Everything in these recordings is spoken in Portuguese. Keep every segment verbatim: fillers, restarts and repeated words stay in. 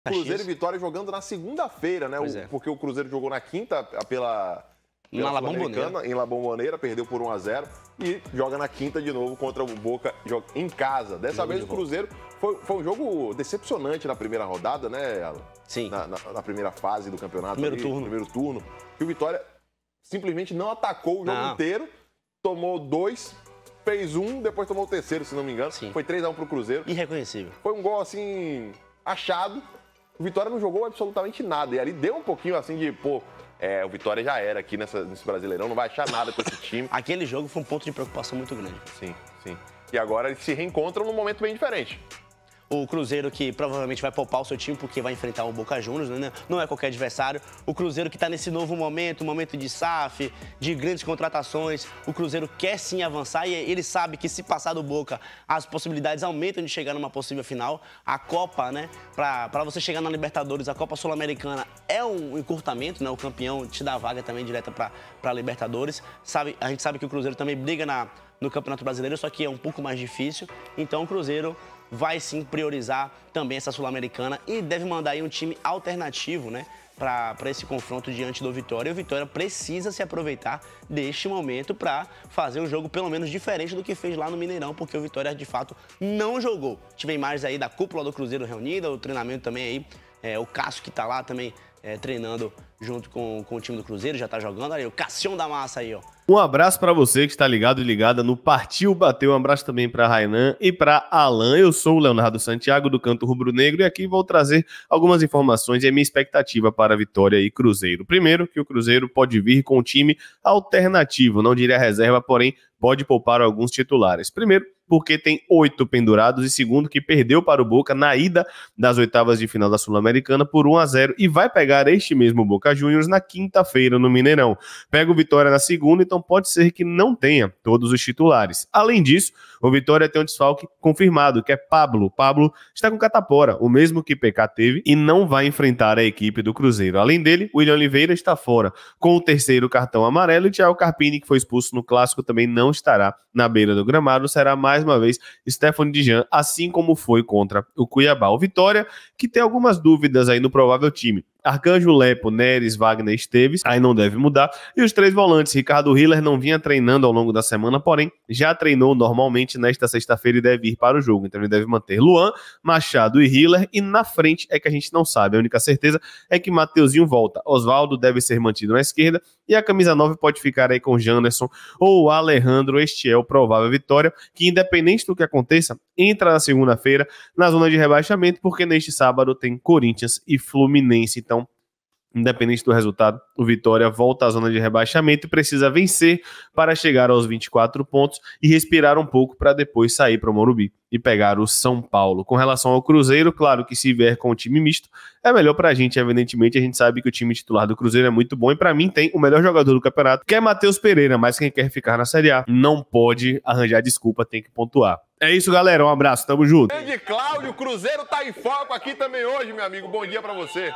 Cruzeiro e Vitória jogando na segunda-feira, né? O, é. Porque o Cruzeiro jogou na quinta pela, pela na La Bombonera. em La Bombonera, perdeu por um a zero e joga na quinta de novo contra o Boca joga em casa. Dessa jogo vez de o Cruzeiro foi, foi um jogo decepcionante na primeira rodada, né, Alan? Sim. Na, na, na primeira fase do campeonato. Primeiro ali, turno. Primeiro turno. E o Vitória simplesmente não atacou o jogo não. inteiro, tomou dois, fez um, depois tomou o terceiro, se não me engano. Sim. Foi três a um pro Cruzeiro. Irreconhecível. Foi um gol, assim, achado. O Vitória não jogou absolutamente nada. E ali deu um pouquinho, assim, de, pô, é, o Vitória já era aqui nessa, nesse Brasileirão, não vai achar nada com esse time. Aquele jogo foi um ponto de preocupação muito grande. Sim, sim. E agora eles se reencontram num momento bem diferente. O Cruzeiro que provavelmente vai poupar o seu time porque vai enfrentar o Boca Juniors, né? Não é qualquer adversário. O Cruzeiro que está nesse novo momento, momento de S A F, de grandes contratações. O Cruzeiro quer sim avançar e ele sabe que se passar do Boca, as possibilidades aumentam de chegar numa possível final. A Copa, né? Para você chegar na Libertadores, a Copa Sul-Americana é um encurtamento, né? O campeão te dá a vaga também direta para a Libertadores. Sabe, a gente sabe que o Cruzeiro também briga na, no Campeonato Brasileiro, só que é um pouco mais difícil. Então o Cruzeiro vai sim priorizar também essa Sul-Americana e deve mandar aí um time alternativo, né, para esse confronto diante do Vitória. E o Vitória precisa se aproveitar deste momento para fazer um jogo pelo menos diferente do que fez lá no Mineirão, porque o Vitória de fato não jogou. Tive imagens aí da cúpula do Cruzeiro reunida, o treinamento também aí, é, o Cássio que está lá também é, treinando junto com, com o time do Cruzeiro, já está jogando. Aí o Cassião da Massa aí, ó. Um abraço para você que está ligado e ligada no Partiu Bateu. Um abraço também para Rainan e para Alan. Eu sou o Leonardo Santiago do Canto Rubro Negro e aqui vou trazer algumas informações e a minha expectativa para a Vitória e Cruzeiro. Primeiro, que o Cruzeiro pode vir com um time alternativo, não diria reserva, porém pode poupar alguns titulares. Primeiro, porque tem oito pendurados, e segundo, que perdeu para o Boca na ida das oitavas de final da Sul-Americana por um a zero e vai pegar este mesmo Boca Juniors na quinta-feira no Mineirão. Pega o Vitória na segunda, então pode ser que não tenha todos os titulares. Além disso, o Vitória tem um desfalque confirmado, que é Pablo. Pablo está com catapora, o mesmo que P K teve, e não vai enfrentar a equipe do Cruzeiro. Além dele, o William Oliveira está fora, com o terceiro cartão amarelo, e Thiago Carpini, que foi expulso no Clássico, também não estará na beira do gramado, será mais uma vez Stefano Dijan, assim como foi contra o Cuiabá. O Vitória, que tem algumas dúvidas aí no provável time. Arcanjo, Lepo, Neres, Wagner, Esteves, aí não deve mudar. E os três volantes, Ricardo Hiller não vinha treinando ao longo da semana, porém já treinou normalmente nesta sexta-feira e deve ir para o jogo. Então ele deve manter Luan, Machado e Hiller, e na frente é que a gente não sabe. A única certeza é que Mateuzinho volta. Osvaldo deve ser mantido na esquerda e a camisa nove pode ficar aí com Janderson ou Alejandro. Este é o provável Vitória, que independente do que aconteça, entra na segunda-feira na zona de rebaixamento, porque neste sábado tem Corinthians e Fluminense. Então, independente do resultado, o Vitória volta à zona de rebaixamento e precisa vencer para chegar aos vinte e quatro pontos e respirar um pouco para depois sair para o Morumbi e pegar o São Paulo. Com relação ao Cruzeiro, claro que se vier com o time misto, é melhor para a gente, evidentemente. A gente sabe que o time titular do Cruzeiro é muito bom e para mim tem o melhor jogador do campeonato, que é Matheus Pereira, mas quem quer ficar na Série A não pode arranjar desculpa, tem que pontuar. É isso, galera. Um abraço, tamo junto. Grande Cláudio, o Cruzeiro tá em foco aqui também hoje, meu amigo. Bom dia para você.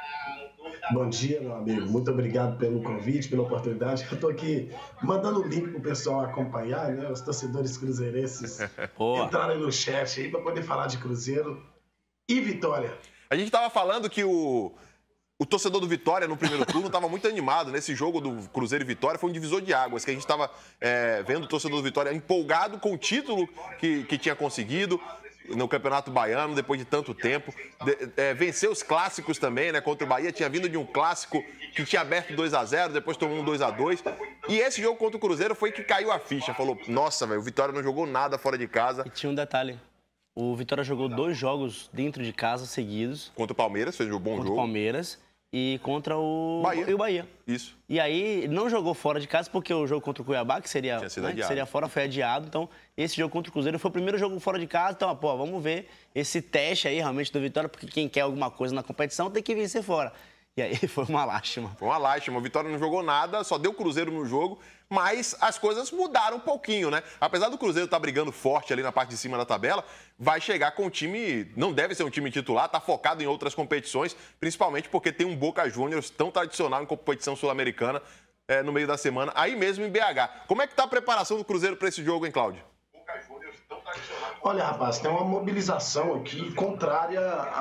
Bom dia, meu amigo. Muito obrigado pelo convite, pela oportunidade. Eu tô aqui mandando o link pro pessoal acompanhar, né? Os torcedores cruzeirenses entrarem no chat aí para poder falar de Cruzeiro e Vitória. A gente tava falando que o, o torcedor do Vitória no primeiro turno tava muito animado nesse jogo do Cruzeiro e Vitória. Foi um divisor de águas, que a gente tava é, vendo o torcedor do Vitória empolgado com o título que, que tinha conseguido no Campeonato Baiano, depois de tanto tempo. De, é, venceu os clássicos também, né? Contra o Bahia, tinha vindo de um clássico que tinha aberto dois a zero, depois tomou um dois a dois. E esse jogo contra o Cruzeiro foi que caiu a ficha. Falou, nossa, velho, o Vitória não jogou nada fora de casa. E tinha um detalhe. O Vitória jogou dois jogos dentro de casa seguidos. Contra o Palmeiras, fez um bom contra jogo. Contra o Palmeiras. E contra o Bahia. E o Bahia. Isso. E aí não jogou fora de casa porque o jogo contra o Cuiabá, que seria, né, que seria fora, foi adiado. Então, esse jogo contra o Cruzeiro foi o primeiro jogo fora de casa. Então, pô, vamos ver esse teste aí realmente do Vitória, porque quem quer alguma coisa na competição tem que vencer fora. E aí foi uma lástima. Foi uma lástima. O Vitória não jogou nada, só deu Cruzeiro no jogo, mas as coisas mudaram um pouquinho, né? Apesar do Cruzeiro estar brigando forte ali na parte de cima da tabela, vai chegar com um time, não deve ser um time titular, tá focado em outras competições, principalmente porque tem um Boca Juniors tão tradicional em competição sul-americana é, no meio da semana, aí mesmo em B H. Como é que tá a preparação do Cruzeiro para esse jogo, hein, Cláudio? Boca Juniors tão Olha, rapaz, tem uma mobilização aqui contrária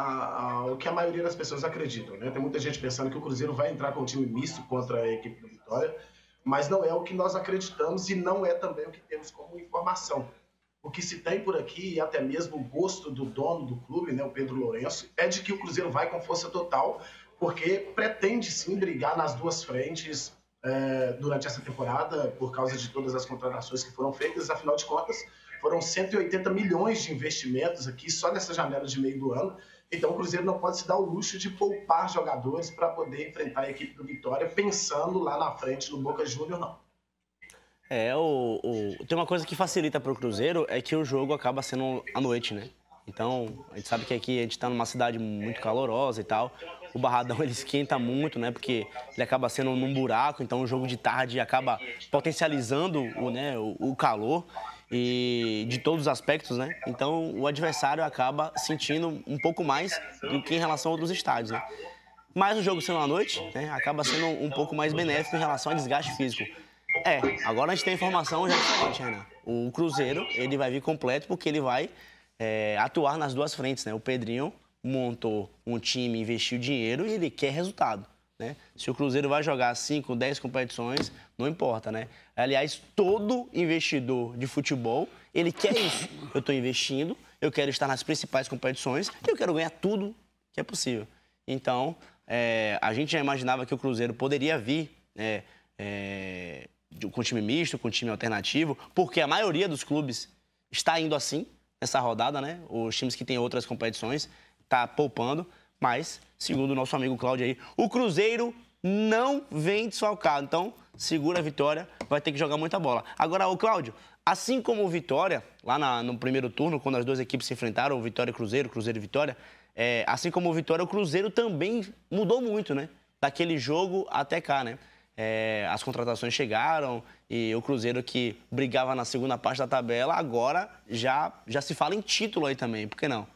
ao que a maioria das pessoas acreditam, né? Tem muita gente pensando que o Cruzeiro vai entrar com um time misto contra a equipe do Vitória, mas não é o que nós acreditamos e não é também o que temos como informação. O que se tem por aqui, e até mesmo o gosto do dono do clube, né, o Pedro Lourenço, é de que o Cruzeiro vai com força total, porque pretende sim brigar nas duas frentes é, durante essa temporada, por causa de todas as contratações que foram feitas. Afinal de contas, foram cento e oitenta milhões de investimentos aqui só nessa janela de meio do ano. Então o Cruzeiro não pode se dar o luxo de poupar jogadores para poder enfrentar a equipe do Vitória, pensando lá na frente no Boca Júnior, não. É, o, o, tem uma coisa que facilita para o Cruzeiro, é que o jogo acaba sendo à noite, né? Então, a gente sabe que aqui a gente está numa cidade muito calorosa e tal. O Barradão, ele esquenta muito, né? Porque ele acaba sendo num buraco, então o jogo de tarde acaba potencializando o, né, o, o calor e de todos os aspectos, né? Então, o adversário acaba sentindo um pouco mais do que em relação a outros estádios, né? Mas o jogo sendo à noite, né, acaba sendo um pouco mais benéfico em relação ao desgaste físico. É, agora a gente tem informação já diferente, Renan. O Cruzeiro, ele vai vir completo porque ele vai é, atuar nas duas frentes, né? O Pedrinho montou um time, investiu dinheiro e ele quer resultado, né? Se o Cruzeiro vai jogar cinco, dez competições, não importa, né? Aliás, todo investidor de futebol, ele quer isso. Eu estou investindo, eu quero estar nas principais competições e eu quero ganhar tudo que é possível. Então, é, a gente já imaginava que o Cruzeiro poderia vir, né, é, com time misto, com time alternativo, porque a maioria dos clubes está indo assim nessa rodada, né? Os times que têm outras competições tá poupando, mas, segundo o nosso amigo Cláudio aí, o Cruzeiro não vem desfalcado. Então, segura a Vitória, vai ter que jogar muita bola. Agora, o Cláudio, assim como o Vitória, lá na, no primeiro turno, quando as duas equipes se enfrentaram, o Vitória e Cruzeiro, Cruzeiro e Vitória, é, assim como o Vitória, o Cruzeiro também mudou muito, né? Daquele jogo até cá, né? É, as contratações chegaram e o Cruzeiro, que brigava na segunda parte da tabela, agora já, já se fala em título aí também, por que não?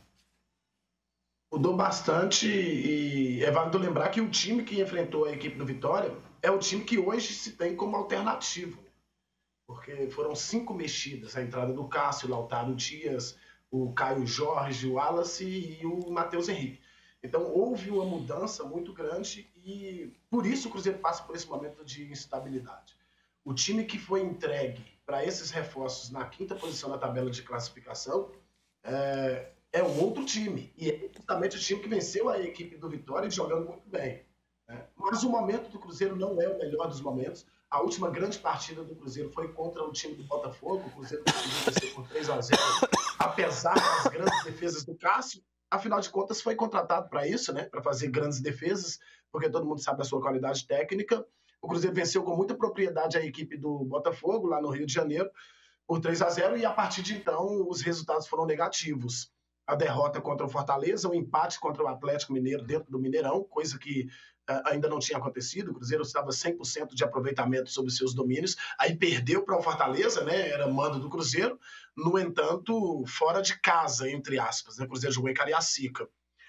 Mudou bastante e é válido lembrar que o time que enfrentou a equipe do Vitória é o time que hoje se tem como alternativo, porque foram cinco mexidas, a entrada do Cássio, Lautaro Dias, o Caio Jorge, o Wallace e o Matheus Henrique. Então, houve uma mudança muito grande e, por isso, o Cruzeiro passa por esse momento de instabilidade. O time que foi entregue para esses reforços na quinta posição da tabela de classificação é, é um outro time. E é justamente o time que venceu a equipe do Vitória jogando muito bem. Né? Mas o momento do Cruzeiro não é o melhor dos momentos. A última grande partida do Cruzeiro foi contra o time do Botafogo. O Cruzeiro conseguiu vencer por três a zero, apesar das grandes defesas do Cássio. Afinal de contas, foi contratado para isso, né? Para fazer grandes defesas, porque todo mundo sabe a sua qualidade técnica. O Cruzeiro venceu com muita propriedade a equipe do Botafogo, lá no Rio de Janeiro, por três a zero, e a partir de então os resultados foram negativos. A derrota contra o Fortaleza, o empate contra o Atlético Mineiro dentro do Mineirão, coisa que uh, ainda não tinha acontecido. O Cruzeiro estava cem por cento de aproveitamento sobre seus domínios, aí perdeu para o Fortaleza, né? Era mando do Cruzeiro. No entanto, fora de casa, entre aspas, né? O Cruzeiro jogou em Cariacica.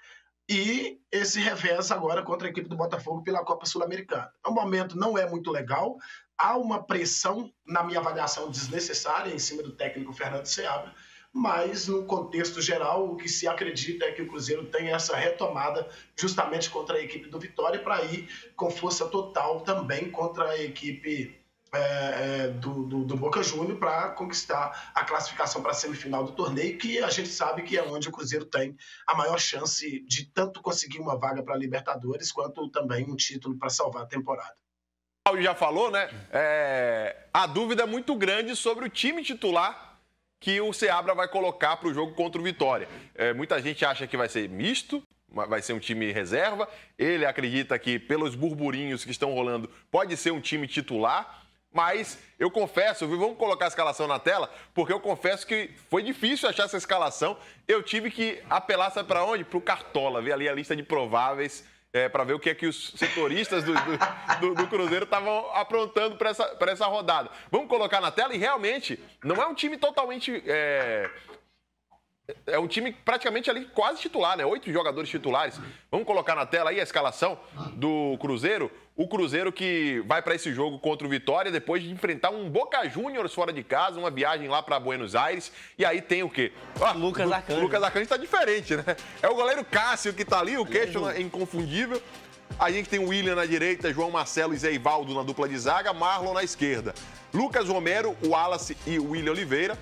E esse revés agora contra a equipe do Botafogo pela Copa Sul-Americana. O momento não é muito legal, há uma pressão, na minha avaliação, desnecessária em cima do técnico Fernando Seabra, mas no contexto geral, o que se acredita é que o Cruzeiro tem essa retomada justamente contra a equipe do Vitória para ir com força total também contra a equipe É, é, do, do, do Boca Júnior para conquistar a classificação para a semifinal do torneio, que a gente sabe que é onde o Cruzeiro tem a maior chance de tanto conseguir uma vaga para a Libertadores, quanto também um título para salvar a temporada. O Paulo já falou, né? É, a dúvida é muito grande sobre o time titular que o Seabra vai colocar para o jogo contra o Vitória. É, muita gente acha que vai ser misto, vai ser um time reserva. Ele acredita que, pelos burburinhos que estão rolando, pode ser um time titular. Mas eu confesso, vamos colocar a escalação na tela, porque eu confesso que foi difícil achar essa escalação. Eu tive que apelar, sabe para onde? Para o Cartola, ver ali a lista de prováveis, é, para ver o que é que os setoristas do, do, do, do Cruzeiro estavam aprontando para essa, para essa rodada. Vamos colocar na tela e realmente não é um time totalmente é, É um time praticamente ali quase titular, né? Oito jogadores titulares. Vamos colocar na tela aí a escalação do Cruzeiro. O Cruzeiro que vai para esse jogo contra o Vitória depois de enfrentar um Boca Juniors fora de casa, uma viagem lá para Buenos Aires. E aí tem o quê? Ah, Lucas Arcanjo. Lucas Arcanjo tá diferente, né? É o goleiro Cássio que tá ali, o queixo é inconfundível. A gente tem o William na direita, João Marcelo e Zé Ivaldo na dupla de zaga, Marlon na esquerda. Lucas Romero, o Wallace e o William Oliveira.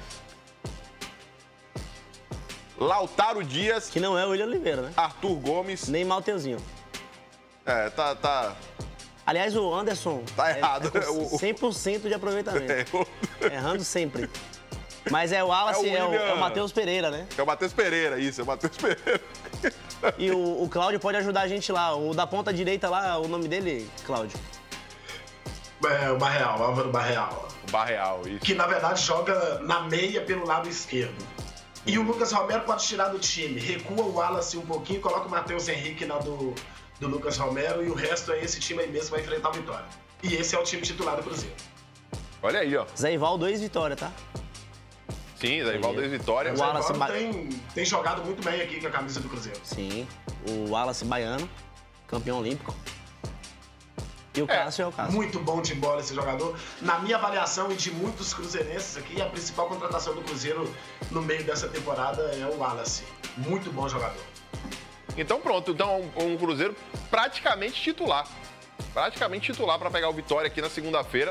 Lautaro Dias. Que não é o William Oliveira, né? Arthur Gomes. Nem Mateuzinho. É, tá... tá... Aliás, o Anderson... Tá errado. É, é com cem por cento de aproveitamento. É, o... Errando sempre. Mas é o Wallace, é o, William... é o Matheus Pereira, né? É o Matheus Pereira, isso, é o Matheus Pereira. E o, o Cláudio pode ajudar a gente lá. O da ponta direita lá, o nome dele, Cláudio? É, o Barreal, Álvaro Barreal. O Barreal, isso. Que, na verdade, joga na meia pelo lado esquerdo. E o Lucas Romero pode tirar do time. Recua o Wallace um pouquinho, coloca o Matheus Henrique na do, do Lucas Romero e o resto é esse time aí mesmo que vai enfrentar o Vitória. E esse é o time titular do Cruzeiro. Olha aí, ó. Zé Ivaldo, ex-Vitória, tá? Sim, Zé Ivaldo, ex-Vitória. O Wallace ba... tem, tem jogado muito bem aqui com a camisa do Cruzeiro. Sim, o Wallace baiano, campeão olímpico. E o Cássio é, é o Cássio. Muito bom de bola esse jogador. Na minha avaliação e de muitos cruzeirenses aqui, a principal contratação do Cruzeiro no meio dessa temporada é o Wallace. Muito bom jogador. Então pronto, então um, um Cruzeiro praticamente titular. Praticamente titular para pegar o Vitória aqui na segunda-feira.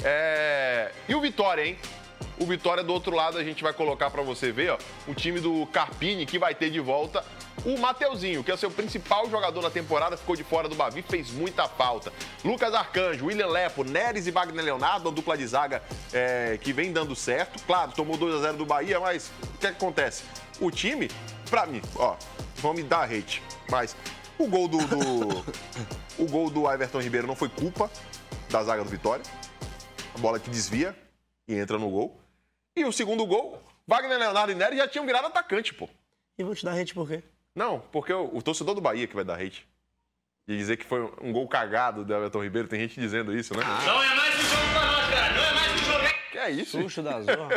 É... E o Vitória, hein? O Vitória do outro lado a gente vai colocar para você ver, ó, o time do Carpini que vai ter de volta o Mateuzinho, que é o seu principal jogador na temporada, ficou de fora do Bavi, fez muita falta. Lucas Arcanjo, William Lepo, Neres e Wagner Leonardo, a dupla de zaga é, que vem dando certo. Claro, tomou dois a zero do Bahia, mas o que, é que acontece? O time, pra mim, ó, vamos me dar hate, mas o gol do, do o gol do Everton Ribeiro não foi culpa da zaga do Vitória. A bola que desvia e entra no gol. E o segundo gol, Wagner Leonardo e Neres já tinham virado atacante, pô. E vou te dar hate por quê? Não, porque o, o torcedor do Bahia que vai dar hate. E dizer que foi um gol cagado do Everton Ribeiro, tem gente dizendo isso, né? Ah. Não é mais que jogo pra nós, cara. Não é mais que jogo. Que é isso? Susto da zorra.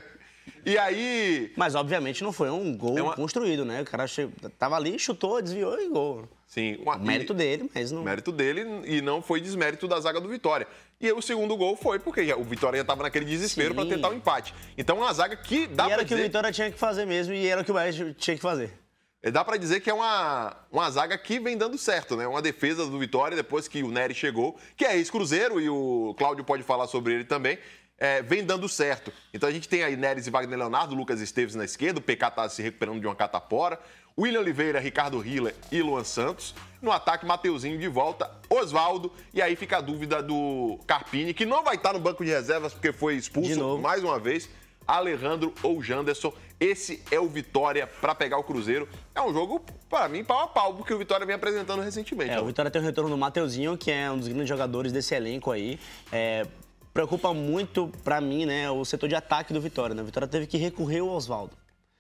E aí... Mas, obviamente, não foi um gol é uma... construído, né? O cara che... tava ali, chutou, desviou e gol. Sim. Uma... Mérito dele, mas não... Mérito dele e não foi desmérito da zaga do Vitória. E o segundo gol foi porque o Vitória já estava naquele desespero para tentar o um empate. Então, é uma zaga que dá para dizer... E era o que o Vitória tinha que fazer mesmo e era o que o Bahia tinha que fazer. Dá para dizer que é uma, uma zaga que vem dando certo, né? Uma defesa do Vitória depois que o Nery chegou, que é ex-Cruzeiro e o Cláudio pode falar sobre ele também. É, vem dando certo. Então a gente tem aí Neres e Wagner Leonardo, Lucas Esteves na esquerda, o P K tá se recuperando de uma catapora, William Oliveira, Ricardo Hiller e Luan Santos. No ataque, Mateuzinho de volta, Osvaldo, e aí fica a dúvida do Carpini, que não vai estar no banco de reservas porque foi expulso mais uma vez, Alejandro ou Janderson. Esse é o Vitória para pegar o Cruzeiro. É um jogo, para mim, pau a pau, porque o Vitória vem apresentando recentemente. É, o Vitória tem o retorno do Mateuzinho, que é um dos grandes jogadores desse elenco aí. É... Preocupa muito, pra mim, né, o setor de ataque do Vitória. Né? O Vitória teve que recorrer ao Osvaldo,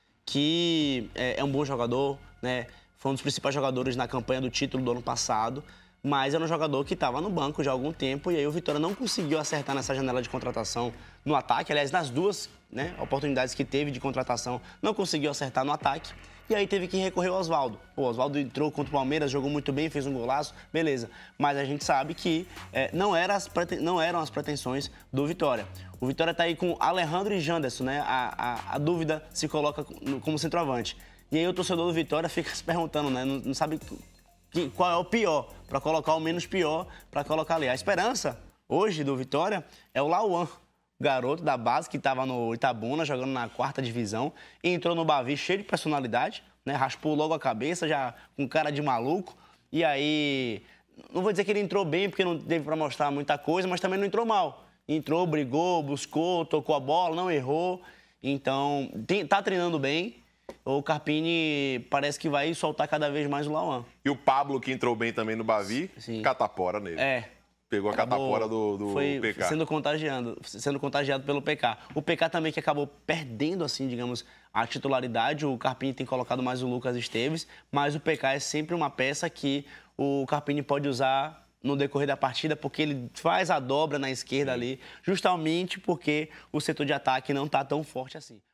que é, é um bom jogador, né? Foi um dos principais jogadores na campanha do título do ano passado, mas era um jogador que estava no banco já há algum tempo e aí o Vitória não conseguiu acertar nessa janela de contratação no ataque. Aliás, nas duas, né, oportunidades que teve de contratação, não conseguiu acertar no ataque. E aí teve que recorrer ao Osvaldo. O Osvaldo entrou contra o Palmeiras, jogou muito bem, fez um golaço, beleza. Mas a gente sabe que é, não, era as preten... não eram as pretensões do Vitória. O Vitória tá aí com Alejandro e Janderson, né? A, a, a dúvida se coloca como centroavante. E aí o torcedor do Vitória fica se perguntando, né? Não, não sabe que, qual é o pior, para colocar o menos pior, para colocar ali. A esperança, hoje, do Vitória, é o Lauan. Garoto da base que estava no Itabuna, jogando na quarta divisão, e entrou no Bavi cheio de personalidade, né? Raspou logo a cabeça, já com cara de maluco. E aí, não vou dizer que ele entrou bem, porque não teve para mostrar muita coisa, mas também não entrou mal. Entrou, brigou, buscou, tocou a bola, não errou. Então, tem, tá treinando bem. O Carpini parece que vai soltar cada vez mais o Lauan. E o Pablo, que entrou bem também no Bavi, Sim. catapora nele. É. Pegou a catapora do, do foi P K. Sendo contagiado, sendo contagiado pelo P K. O P K também que acabou perdendo, assim, digamos, a titularidade. O Carpini tem colocado mais o Lucas Esteves, mas o P K é sempre uma peça que o Carpini pode usar no decorrer da partida, porque ele faz a dobra na esquerda ali, justamente porque o setor de ataque não está tão forte assim.